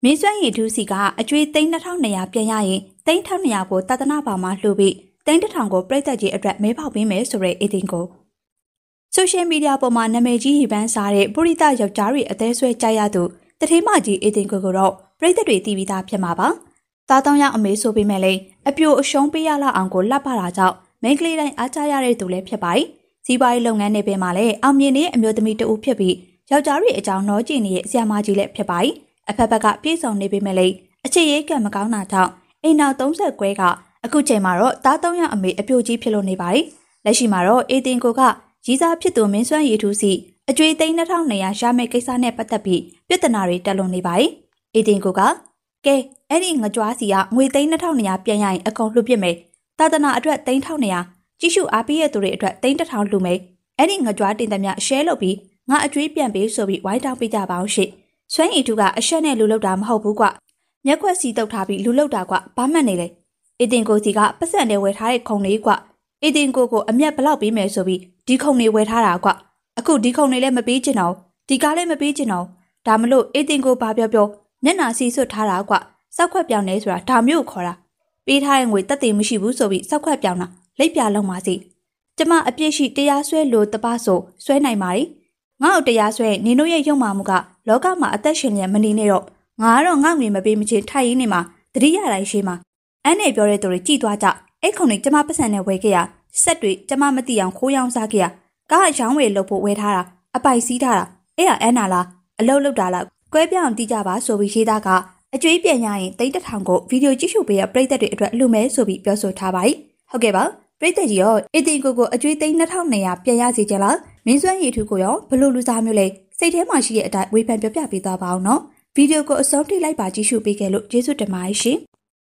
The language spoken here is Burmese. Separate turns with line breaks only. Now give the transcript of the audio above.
မင်းစွမ်းရည်ထူးစီကအကျွေး3200ပြန်ရရင်3200ကိုတသနာပါမှာလှူပြီး1000ကိုပြိသက်ကြီးအတွက်မဲဖောက်ပေးမယ်ဆိုတဲ့အတင်ကိုဆိုရှယ်မီဒီယာပေါ်မှာနာမည်ကြီးဟိပန်းစားတဲ့ပုရိသယောက်ျားတွေအသေးဆွဲကြရသူတထေးမကြီးအတင်ကိုတော့ပြိသက်တွေတီးပြီးသားဖြစ်မှာပါ။သားတောင်းရအမေဆိုပေမဲ့လည်းအပြိုအရှုံးပေးရလောက်အောင်ကိုလှပတာကြောင့်မိန်းကလေးတိုင်းအားကြရတဲ့သူလည်းဖြစ်ပါတယ်။စီးပွားရေးလုပ်ငန်းတွေပင်မှာလည်းအောင်မြင်နေတဲ့အမျိုးသမီးတဦးဖြစ်ပြီးယောက်ျားတွေအကြောင်းနောကြည့်နေတဲ့ဆရာမကြီးလည်းဖြစ်ပါတယ်။အဖက်ဖက်ကပြေဆောင်နေပေမဲ့လည်းအခြေရေးကံမကောင်းတာကြောင့်အိမ်နောက်30ခွဲကအခုချိန်မှာတော့သားတောင်းရအမေအပြိုကြီးဖြစ်လို့နေပါတယ်။လက်ရှိမှာတော့အတင်ကိုကရီးစားဖြစ်သူမင်းစွမ်းရည်ထူးစီအကျွေး3200ရမယ့်ကိစ္စနဲ့ပတ်သက်ပြီးပြဿနာတွေတက်လွန်နေပါတယ်။အတင်ကိုကကဲအဲ့ဒီငကြွားစီကငွေ3200ပြန်ရရင်အကုန်လှုပ်ပြစ်မယ်။သာသနာအတွက်3200ကြီးစုအားပေးရသူတွေအတွက်1000လှုမယ်။အဲ့ဒီငကြွားတင်သမျှ share လုပ်ပြီးငါအကျွေးပြန်ပေးဆိုပြီးဝိုင်းတောင်းပေးကြပါအောင်ရှင့်။စွမ်းရည်ထူးကအရှက်နဲ့လူလောက်တာမဟုတ်ဘူးကွ။မျက်ခွက်စီတုတ်ထားပြီးလူလောက်တာကွဘာမှတ်နေလေ။အတင်ကိုစီကပတ်စံနဲ့ဝယ်ထားတဲ့ခုံလေးကွ။အတင်ကိုအမျက်ဘလောက်ပေးမယ်ဆိုပြီးဒီခုံတွေဝယ်ထားတာကွအခုဒီခုံတွေလည်းမပေးချင်တော့ဒီကားလည်းမပေးချင်တော့ဒါမလို့အတင်ကိုဘာပြောမျက်နာစီဆွတ်ထားတာကွစောက်ခွက်ပြောင်းနေဆိုတာဒါမျိုးခေါ်တာပေးထားတဲ့ငွေတက်တယ်မရှိဘူးဆိုပြီးစောက်ခွက်ပြောင်းတာလိပ်ပြလုံးပါစီကျမအပြစ်ရှိတရားစွဲလို့တပဆိုစွဲနိုင်ပါ යි ငါ့ကိုတရားစွဲနင်တို့ရဲ့ရုံမာမှုကလောကမှာအသက်ရှင်နေမနေနဲ့တော့ငါကတော့ငါ့ငွေမပေးမချင်းထိုင်ရင်းနေမှာတတိယတိုင်းရှိမှာအဲ့နဲ့ပြောတဲ့သူတွေကြည်သွားကြအဲ့ခုံတွေကျမပတ်စံနဲ့ဝယ်ခဲ့ရဆက်တွေကျမမသိအောင်ခိုးရောင်းစားခဲ့ရကားအချောင်းဝယ်လုပ်ဖို့ဝယ်ထားတာအပိုင်စီးထားတာအဲ့ဒါအန်နာလားအလုတ်လုတ်တာလားကွဲပြောင်းတီးကြပါဆိုပြီးရေးသားကအကျွေးပြန်ရရင်1000ကိုဗီဒီယိုကြည့်ရှုပေးရပရိသတ်တွေအတွက်လှူမယ်ဆိုပြီးပြောဆိုထားပါ යි ဟုတ်ကဲ့ပါပရိသတ်ကြီးရောအတင်ကိုအကျွေး3200ပြန်ရစီကြလားမင်းစွမ်းရည်ထူးကိုရောဘလို့လူစားမျိုးလဲစိတ်ထဲမှာရှိတဲ့အတိုင်းဝေဖန်ပြောပြပေးသွားပါအောင်နော်ဗီဒီယိုကိုအဆုံးထိလိုက်ပါကြည့်ရှုပေးခဲ့လို့ကျေးဇူးတင်ပါတယ်ရှင်